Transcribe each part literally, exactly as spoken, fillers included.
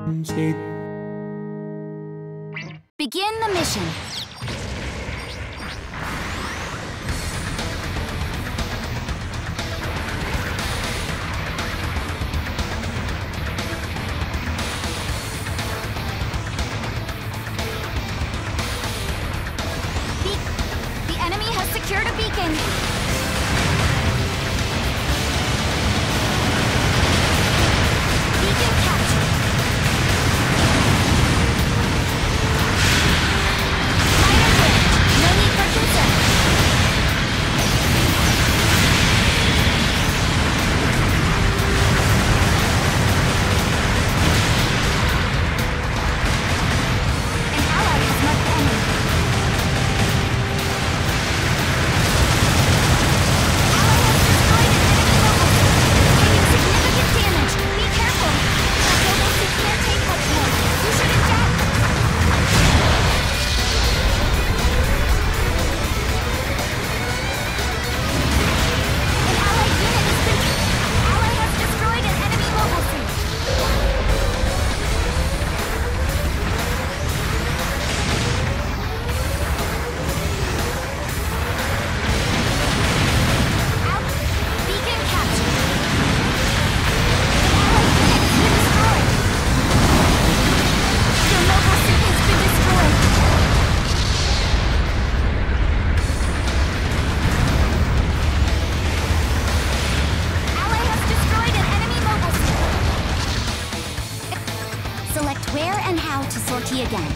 Begin the mission. Be- the enemy has secured a beacon. Select where and how to sortie again.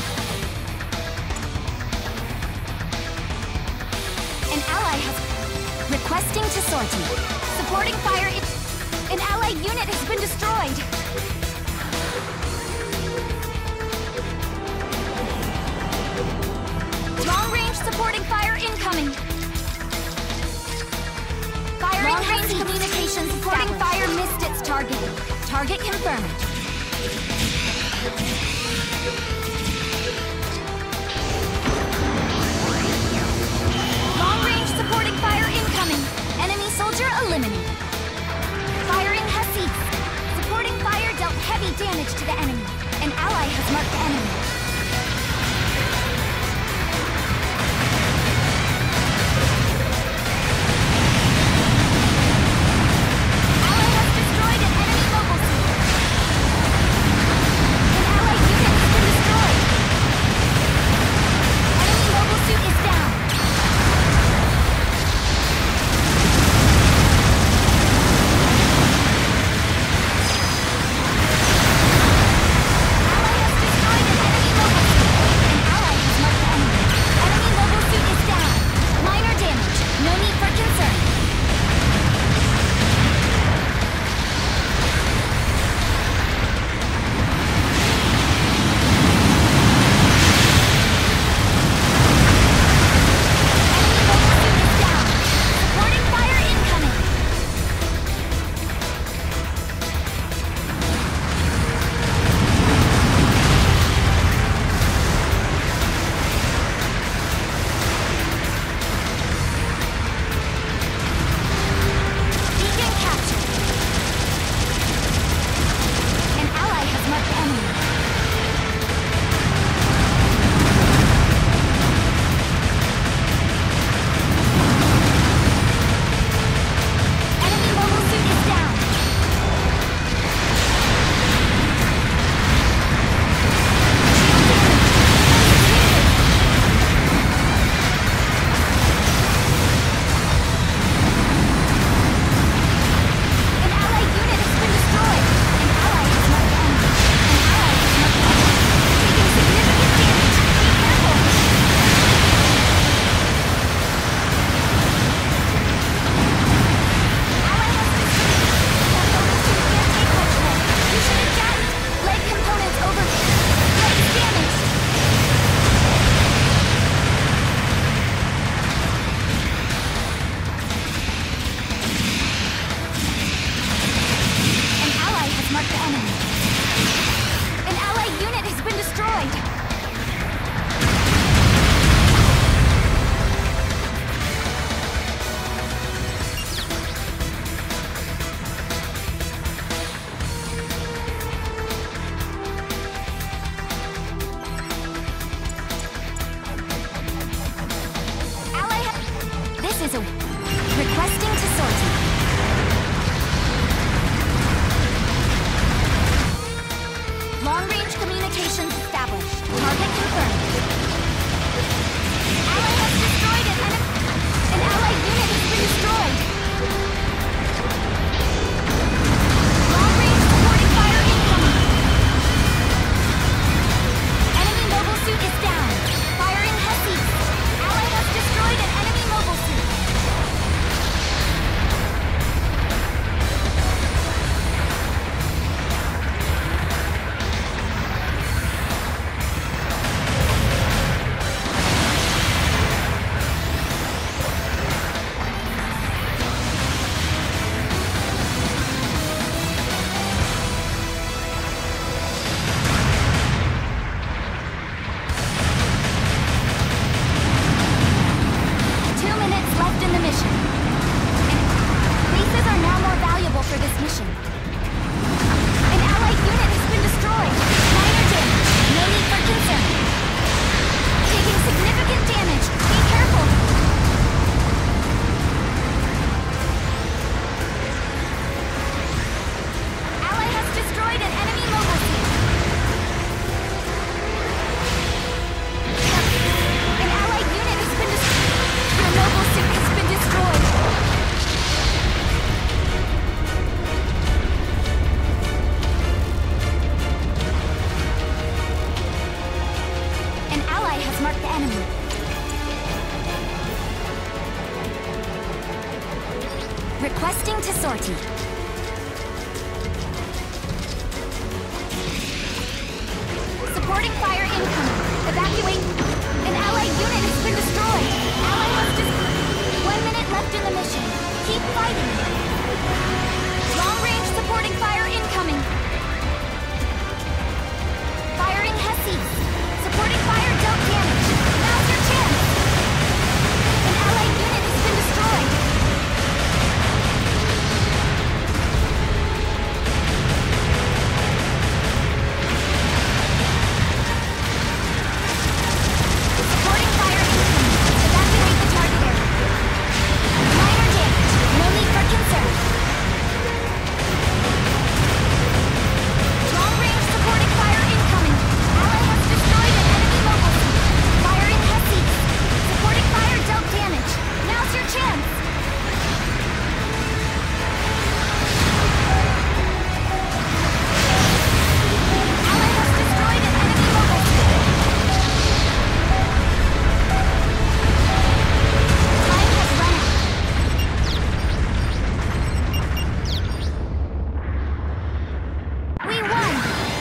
An ally has... Requesting to sortie. Supporting fire... An ally unit has been destroyed. Long-range supporting fire incoming. Firing Long-range communication supporting fire missed its target. Target confirmed. Long-range supporting fire incoming. Enemy soldier eliminated. Firing has ceased. Supporting fire dealt heavy damage to the enemy. An ally has marked the enemy. Destroyed. sortie. Supporting fire incoming. Evacuate. An allied unit has been destroyed. Ally has just... One minute left in the mission. Keep fighting. Long-range supporting fire incoming. Firing has ceased. Supporting fire dealt damage. Now's your chance. An allied unit has been destroyed. Supporting fire incoming. Evacuate the target area. Minor damage. No need for concern. Long-range supporting fire incoming. Ally has destroyed an enemy mobile suit. Firing has ceased. Supporting fire dealt damage. Now's your chance. Ally has destroyed an enemy mobile suit. Time has run out. We won!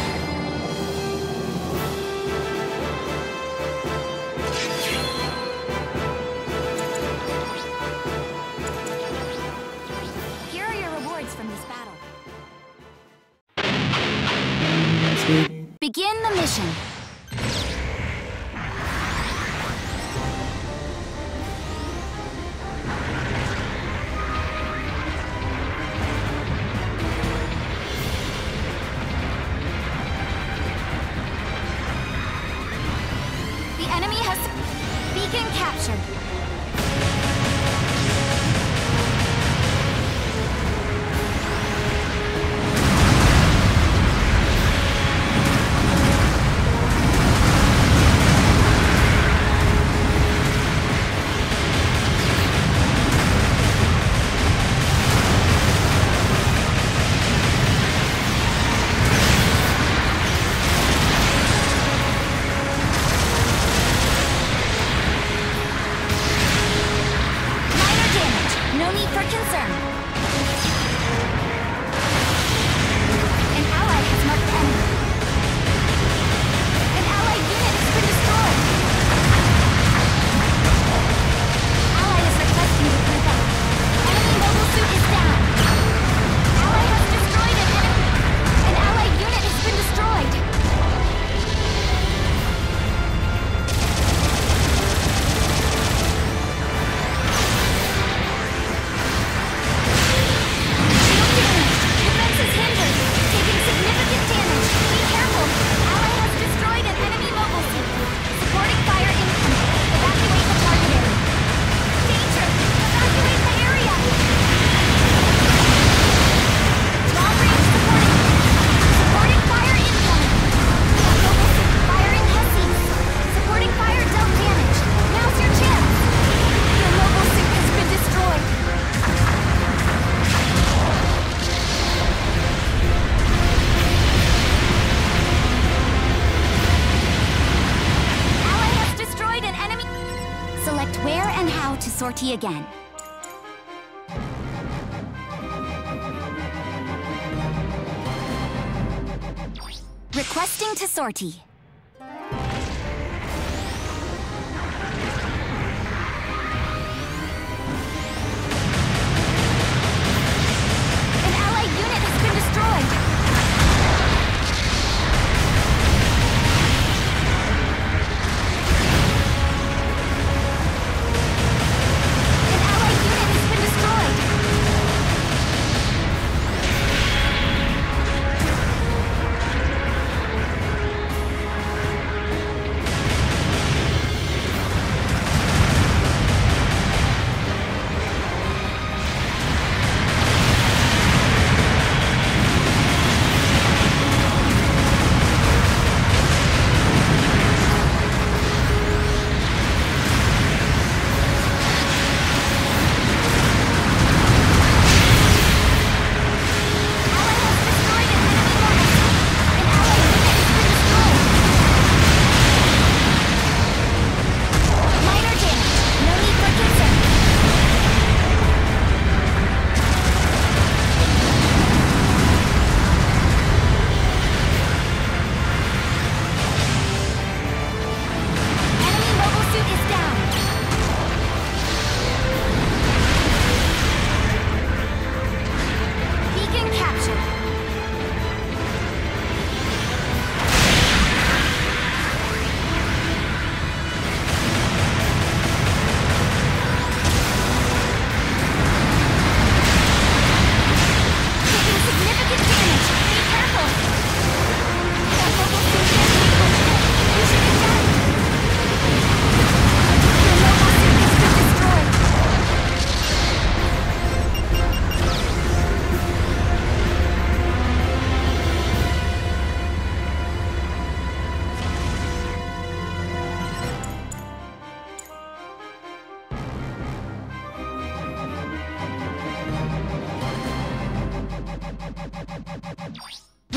Here are your rewards from this battle. Begin the mission. The enemy has beacon captured. Minor damage. No need for concern. An ally has marked the enemy. An allied unit has been destroyed. Ally is requesting to group up. Enemy mobile suit is down. Ally has destroyed an enemy. An allied unit has been destroyed. Defense is hindered. Taking significant damage. Be careful. Ally has destroyed an enemy mobile suit. Supporting fire incoming. Evacuate the target area. Danger! Evacuate the area! Long-range supporting. Supporting fire incoming. Mobile suit firing has ceased. Supporting fire dealt damage. Now's your chance. Your mobile suit has been destroyed. Ally has destroyed an enemy. Select where and how to sortie again. Requesting to sortie. An allied unit has been destroyed. An allied unit has been destroyed.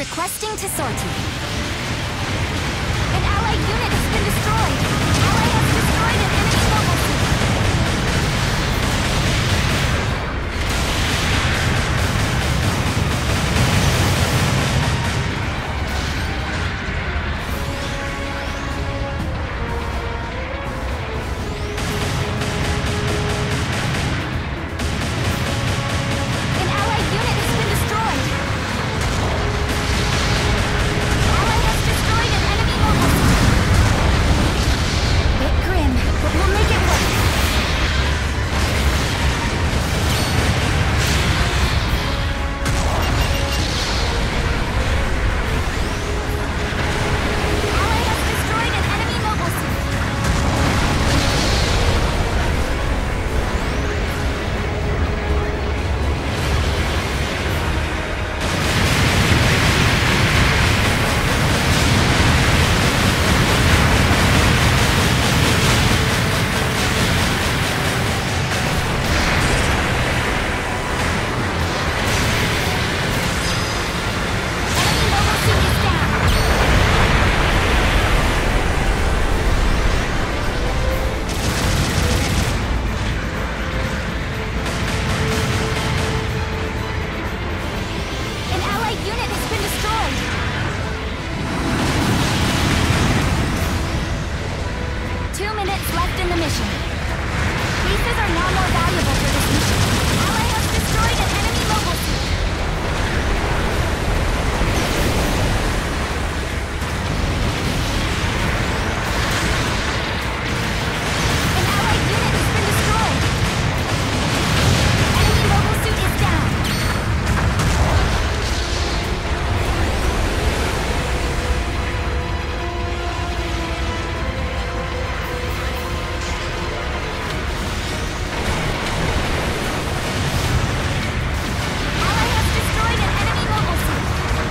Requesting to sortie. An allied unit has been destroyed. Ally has destroyed an enemy mobile suit. An allied unit has been destroyed. Ally has destroyed an enemy mobile suit. Bit grim, but we'll make it work. Ally has destroyed an enemy mobile suit. Enemy mobile suit is down. An allied unit has been destroyed. Two minutes left in the mission. Pieces are now more valuable for this mission. Ally has destroyed an enemy mobile suit. An allied unit has been destroyed. Enemy mobile suit is down. Ally has destroyed an enemy mobile suit.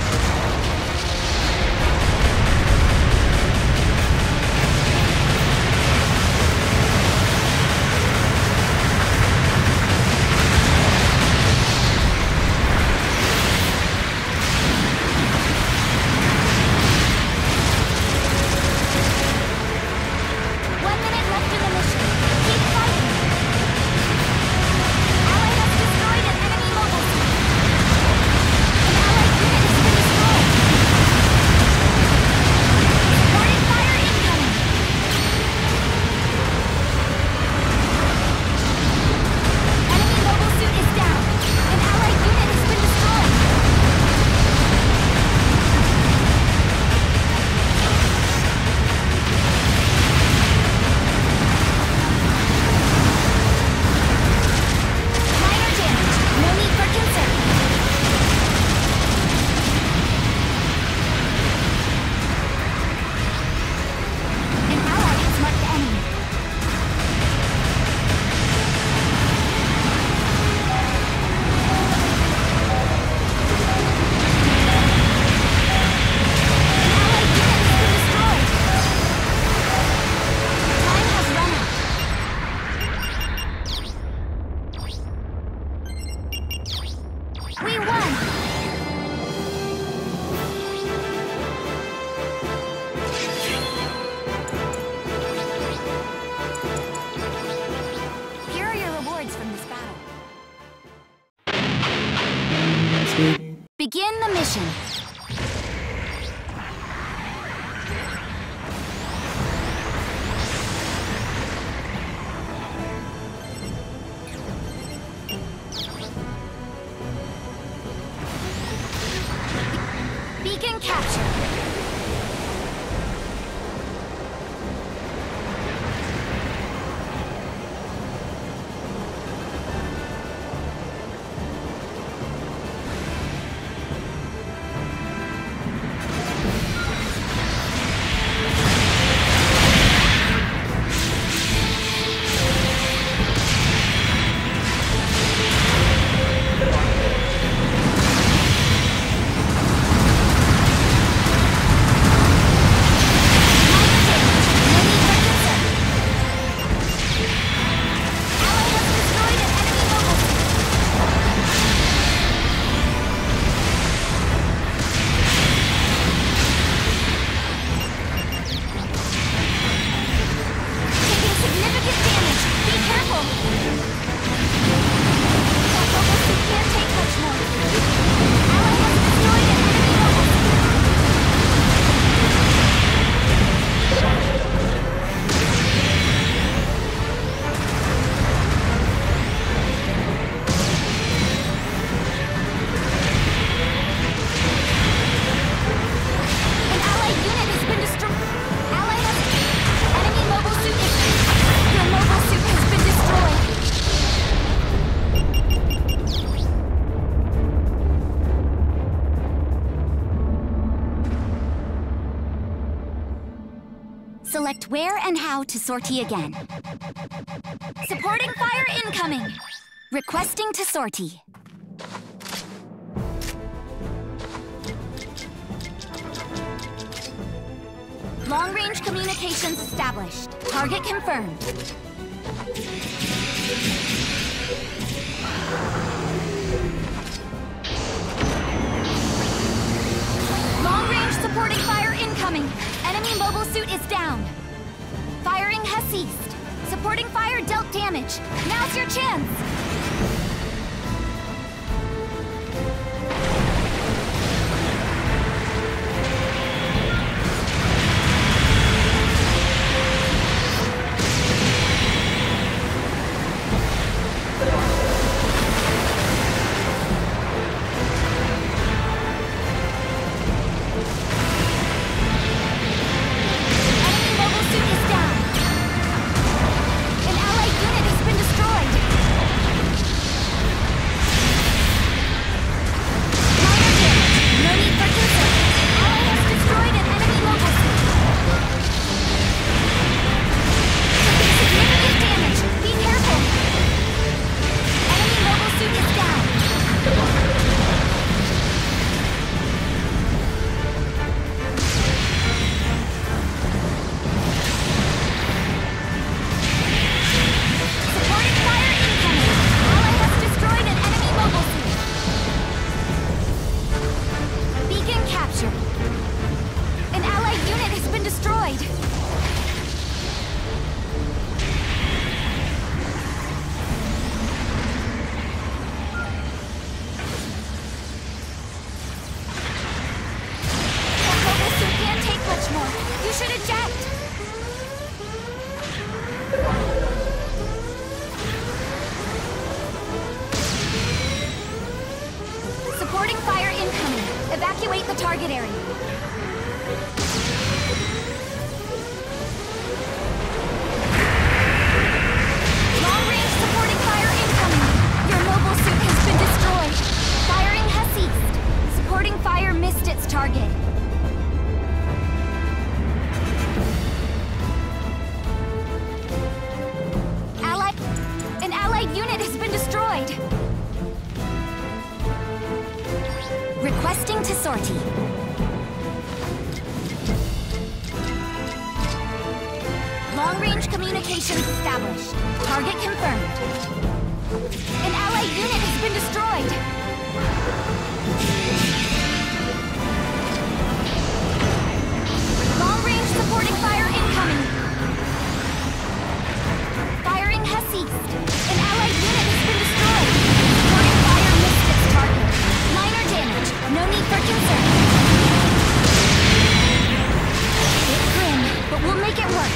One minute left in the mission. Keep fighting. Ally has destroyed an enemy mobile suit. An allied unit has been destroyed. Supporting fire incoming. Enemy mobile suit is down. An allied unit has been destroyed. Minor damage. No need for concern. An ally has marked the enemy. An allied unit has been destroyed. Time has run out. We won! Here are your rewards from this battle. Begin the mission. Beacon captured. select where and how to sortie again. Supporting fire incoming! Requesting to sortie. Long-range communications established. Target confirmed. Long-range supporting fire incoming. Enemy mobile suit is down. Firing has ceased. Supporting fire dealt damage. Now's your chance. Evacuate the target area. Long-range supporting fire incoming. Your mobile suit has been destroyed. Firing has ceased. Supporting fire missed its target. Allied... An allied unit has been destroyed. Requesting to sortie. Long-range communications established. Target confirmed. An allied unit has been destroyed. Long-range supporting fire incoming. Firing has ceased. An allied unit has been destroyed. Supporting fire missed its target. Minor damage. No need for concern. It's grim, but we'll make it work.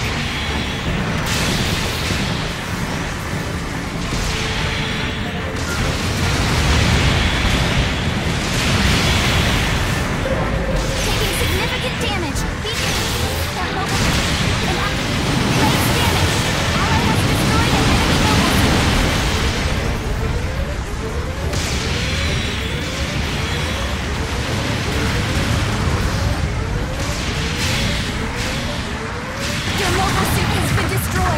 Taking significant damage. That mobile... An place damage. Ally has destroyed an enemy mobile suit. Your mobile suit has been destroyed.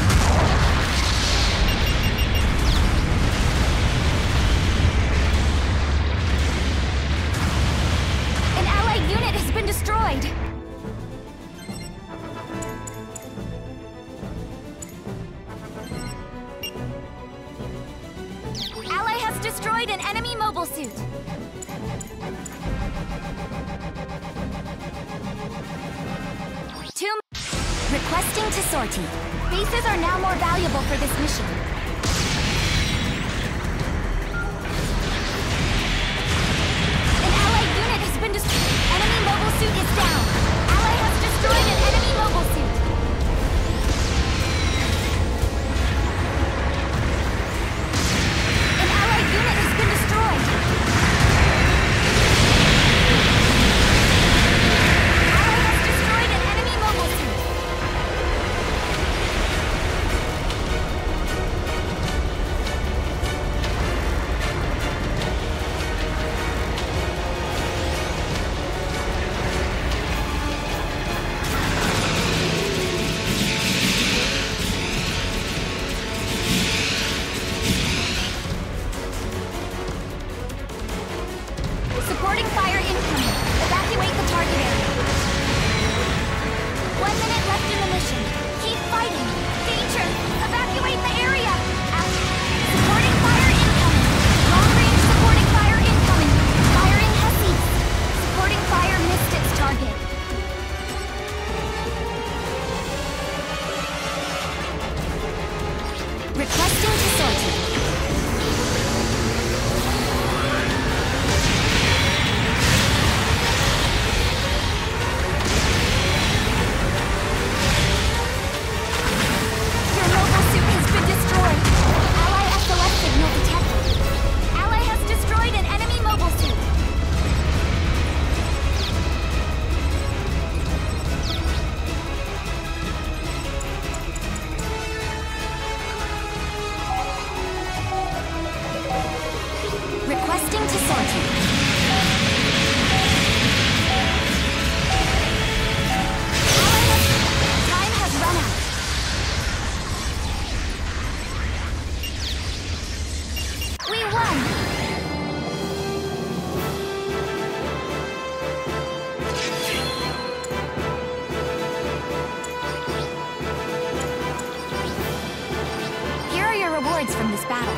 An allied unit has been destroyed. Ally has destroyed an enemy mobile suit. Two... Requesting to sortie. Bases are now more valuable for this mission. An allied unit has been destroyed. Enemy mobile suit is down. Ally has destroyed an enemy mobile suit. An allied unit has been destroyed. Ally has destroyed an enemy mobile suit. One minute left in the mission. Keep fighting. Danger! Evacuate the area! Out. Supporting fire incoming. Long-range supporting fire incoming. Firing Hessies. Supporting fire missed its target. Requesting to sortie. Your mobile suit has been destroyed. Ally S O S signal detected. Ally has destroyed an enemy mobile suit. Requesting to sortie. Ally has... Time has run out. We won! Here are your rewards from this battle.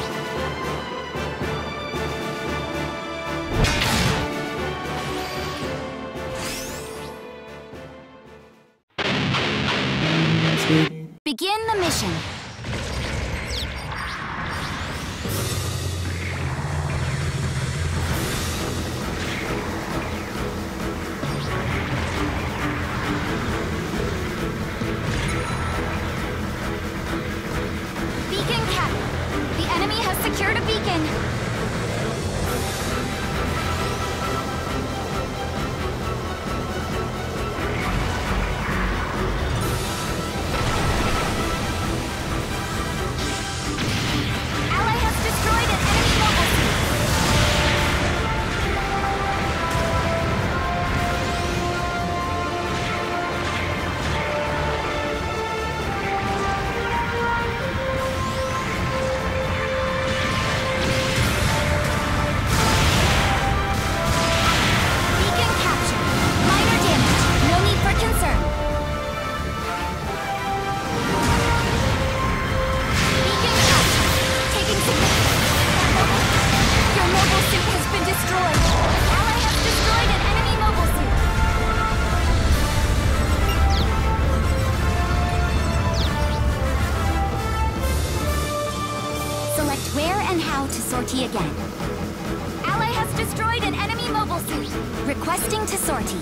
Begin the mission. Beacon cap. The enemy has secured a beacon. Ally has destroyed an enemy mobile suit. Beacon captured. Minor damage. No need for concern. Beacon captured. Taking significant. Your mobile suit has been destroyed. Ally has destroyed an enemy mobile suit. Select where and how to sortie again. Ally has destroyed an enemy mobile suit. Requesting to sortie.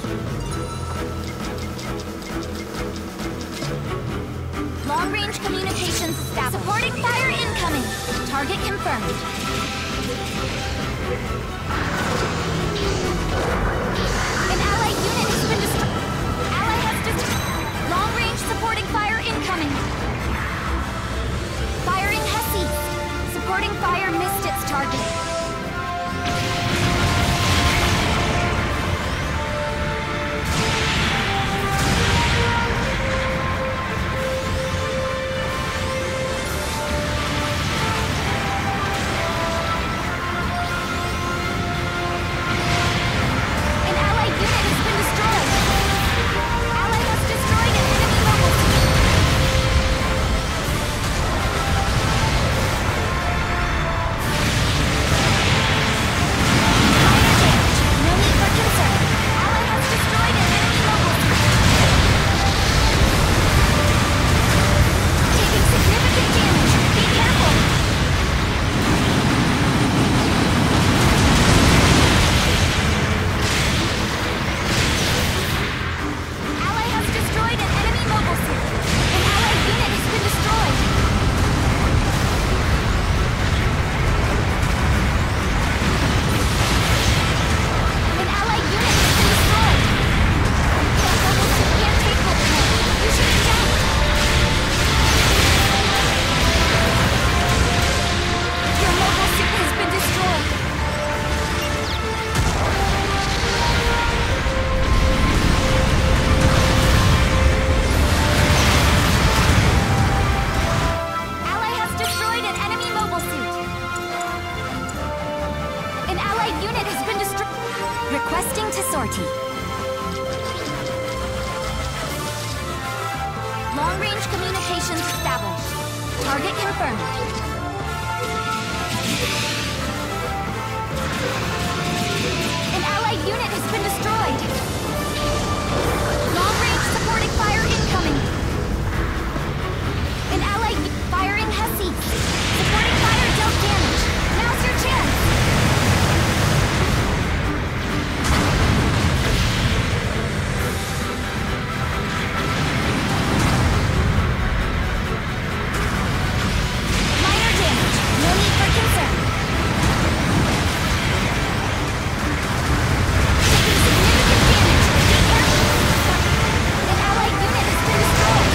Long-range communications staff. Supporting fire incoming. Target confirmed. An ally unit has been destroyed. Ally has destroyed. Long-range supporting fire incoming. Firing Hessies. Supporting fire missed its target. An ally unit has been destroyed. Ally has destroyed an enemy mobile suit. Minor damage. No need for concern. Ally has destroyed an enemy mobile suit. Taking significant damage. Be careful. Ally has destroyed an enemy mobile suit. An allied unit has been destroyed. An allied unit has been destroyed. That mobile suit can't take much more. You should eject. Your mobile suit has been destroyed. Ally has destroyed an enemy mobile suit. An allied unit has been destroyed. Requesting to sortie. Long-range communications established. Target confirmed. An allied unit has been destroyed. Long-range supporting fire incoming. An allied firing Hesse. Supporting fire dealt damage. Now's your chance. Minor damage. No need for concern. Taking significant damage. Be careful. An allied unit has been destroyed.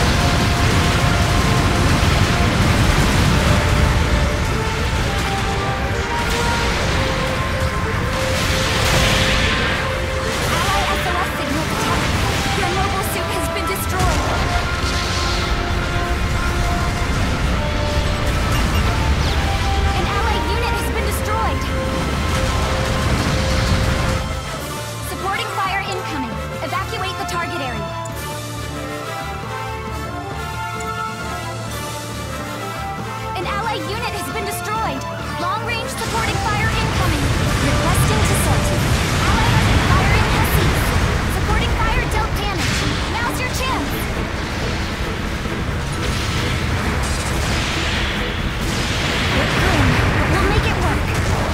Ally S O S signal detected. Your mobile suit has been destroyed. An allied unit has been destroyed. Supporting fire incoming. Evacuate the target area. An allied unit has been destroyed. Long-range supporting fire incoming. Requesting to sortie. Ally has been firing Hesse. Supporting fire dealt damage. Now's your chance. We're grim, but we'll make it work.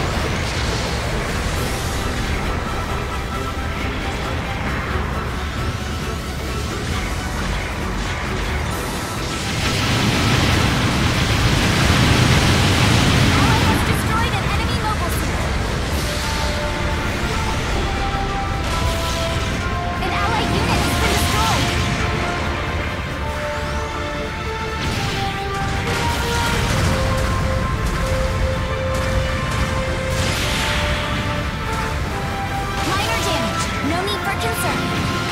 Ally has destroyed an enemy mobile suit. An allied unit has been destroyed. Minor damage. No need for concern.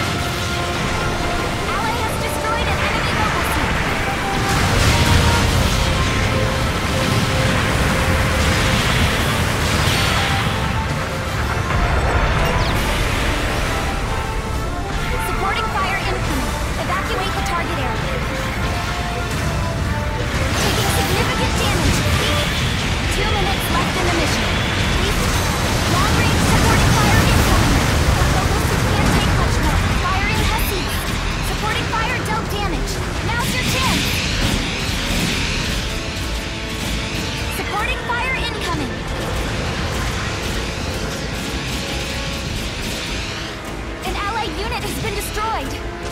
Ally has destroyed an enemy mobile suit. Supporting fire incoming. Evacuate the target area. Taking significant damage. Two minutes left in the mission. Please. Long-range supporting fire incoming. Our mobile suit can't take much more. Firing Hesse. Supporting fire dealt damage. Now's your chance. Supporting fire incoming. An allied unit has been destroyed.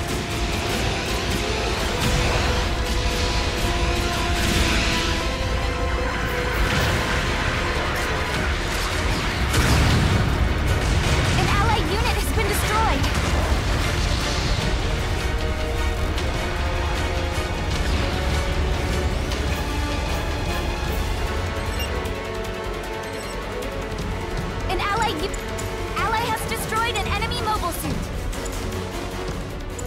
An allied unit has been destroyed. An allied u- ally has destroyed an enemy mobile suit.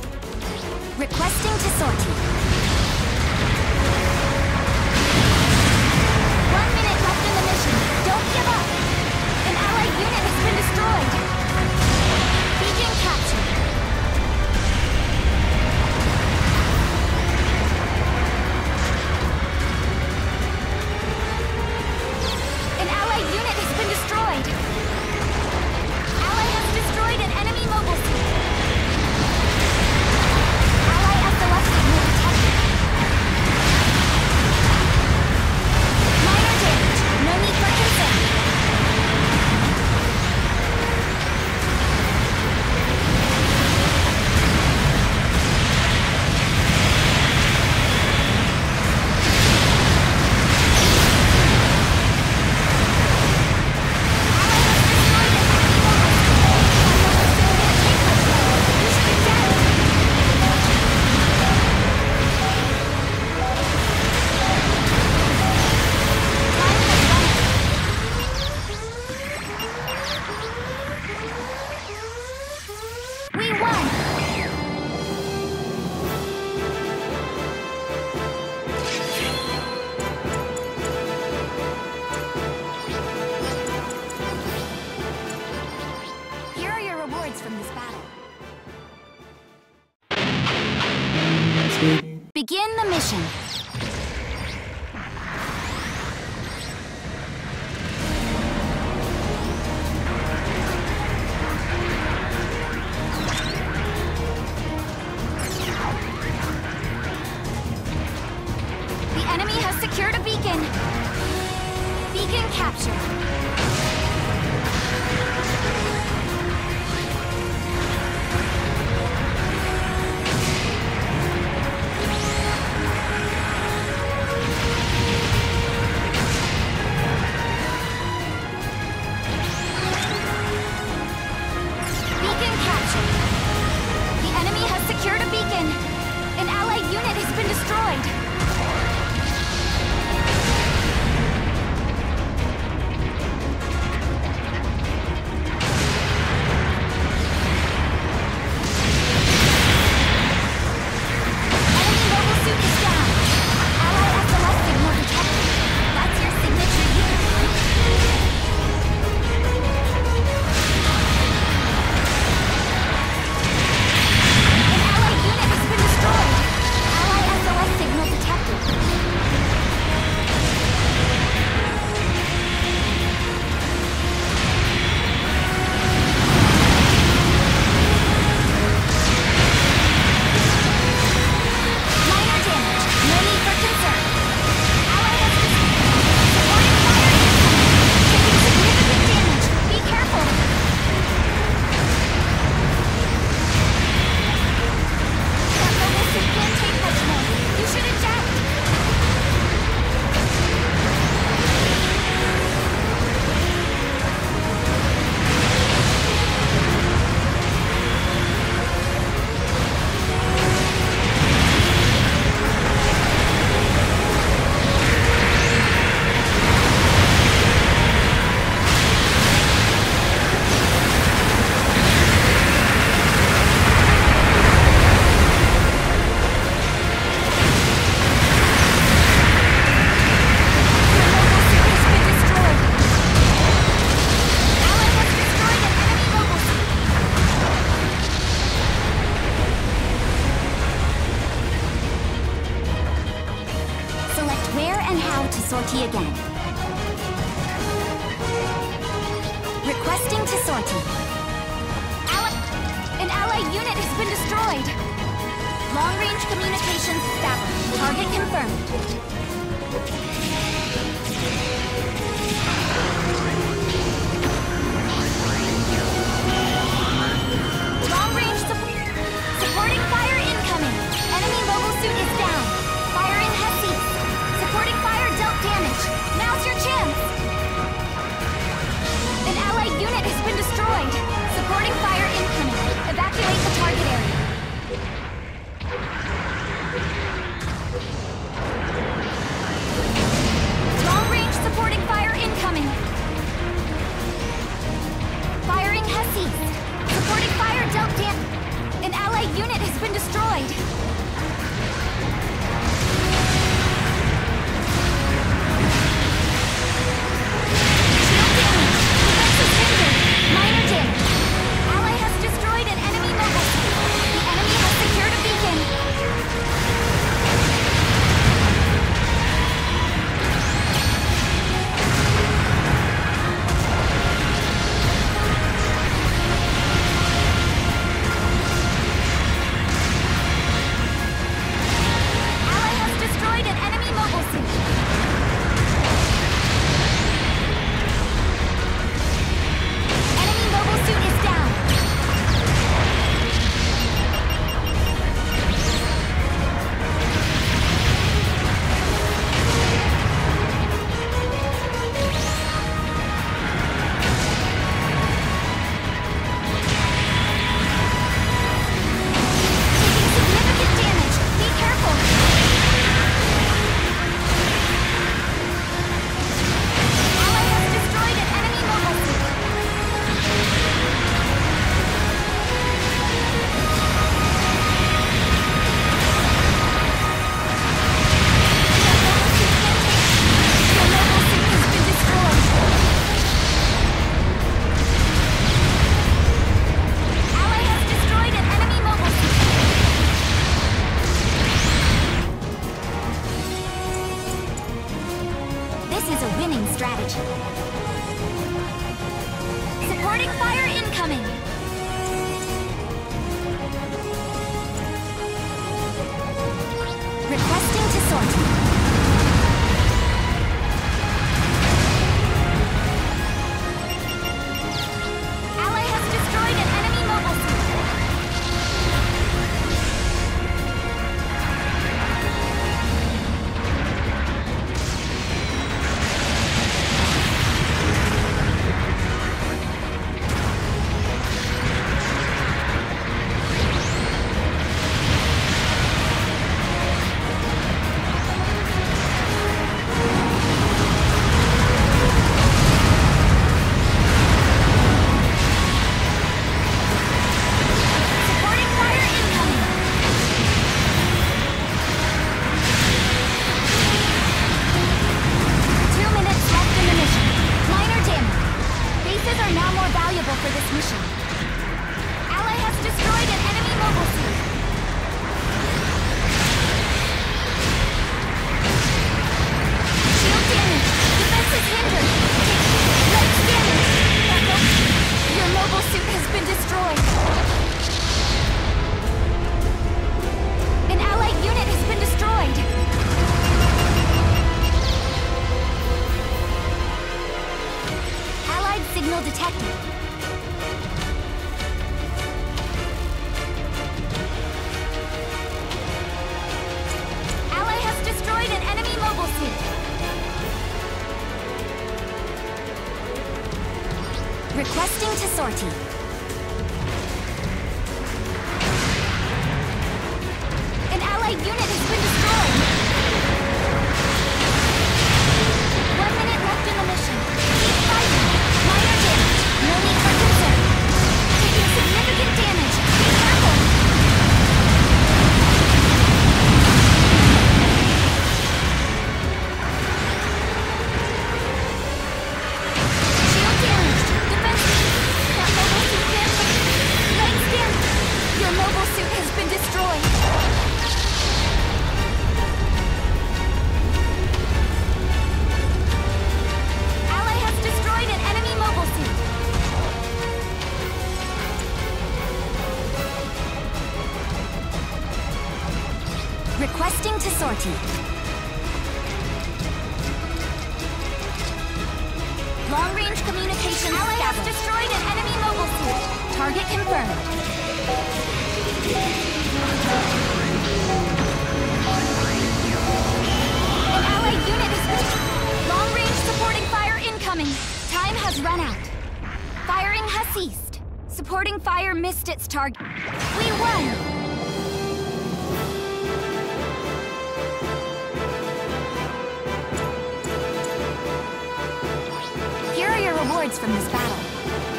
sweet. Begin the mission. The enemy has secured a beacon. Beacon captured. Sortie again. Requesting to sortie. Ally An allied unit has been destroyed. Long-range communications established. Target confirmed. Long-range support. Supporting fire incoming. Enemy mobile suit is down. Firing has ceased. Supporting fire dealt damage. Now's your chance. An allied unit has been destroyed. Supporting fire incoming. Evacuate the target area. Long-range supporting fire. sortie. An allied unit has been destroyed. One minute left in the mission. Keep fighting. Minor damage. No need for concern. Taking significant damage. Be careful. Shield damaged. Defense. That mobile suit can't. Leg scan. Your mobile suit has been destroyed. Ally has destroyed an enemy mobile suit. Requesting to sortie. Long-range communications. Ally has destroyed an enemy mobile suit. Target confirmed. An allied unit is weak. Long-range supporting fire incoming. Time has run out. Firing has ceased. Supporting fire missed its target. We won! Here are your rewards from this battle.